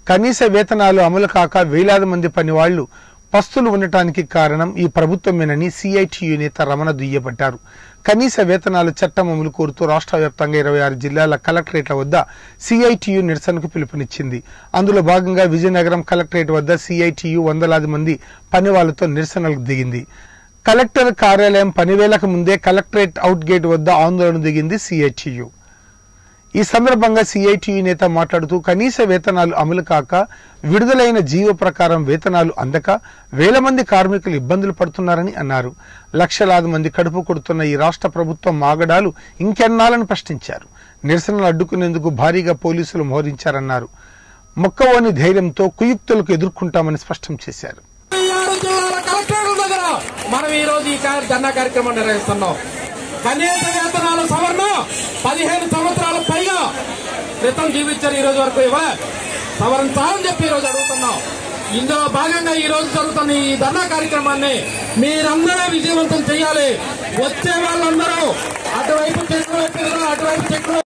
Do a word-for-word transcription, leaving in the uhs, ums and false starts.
కనీస వేతనాలు అమలు కాక వేలాది మంది పనివాళ్లు పస్తులు ఉండటానికి కారణం ఈ ప్రభుత్వమేనని సిఐటియు నేత రమణ దుయ్యబట్టారు. కనీస వేతనాలు చట్టం అమలు కోరుతూ రాష్ట్ర వ్యాప్తంగా ఇరవై ఆరు జిల్లాల కలెక్టరేట్ల వద్ద సిఐటియు నిరసనకు పిలుపునిచ్చింది. అందులో భాగంగా విజయనగరం కలెక్టరేట్ వద్ద సిఐటియు వందలాది మంది పనివాళ్లతో నిరసనలకు దిగింది. కలెక్టర్ కార్యాలయం పనివేలకు ముందే కలెక్టరేట్ అవుట్ గేట్ వద్ద ఆందోళన దిగింది సిఐటియు. ఈ సందర్భంగా సిఐటియు నేత మాట్లాడుతూ కనీస వేతనాలు అమలు కాక విడుదలైన జీవో ప్రకారం వేతనాలు అందక వేల మంది కార్మికులు ఇబ్బందులు పడుతున్నారని అన్నారు. లక్షలాది మంది కడుపు కొడుతున్న ఈ రాష్ట్ర ప్రభుత్వం మాగడాలు ఇంకెన్నాలని ప్రశ్నించారు. నిరసనలు అడ్డుకునేందుకు భారీగా పోలీసులు మోహరించారన్నారు. మొక్కవోని ధైర్యంతో కుయుక్తులకు ఎదుర్కొంటామని స్పష్టం చేశారు. మనం ఈ రోజు ఈ ధర్నా కార్యక్రమం నిర్వహిస్తున్నాం. కనీస వేతనాల సవరణ పదిహేను సంవత్సరాల పైగా క్రితం జీవించారు. ఈ రోజు వరకు సవరించాలని చెప్పి ఈ రోజు అడుగుతున్నాం. ఇందులో భాగంగా ఈ రోజు జరుగుతున్న ఈ ధర్నా కార్యక్రమాన్ని మీరందరూ విజయవంతం చేయాలి. వచ్చే వాళ్ళందరూ అటువైపు చెట్లు అటువైపు చెట్లు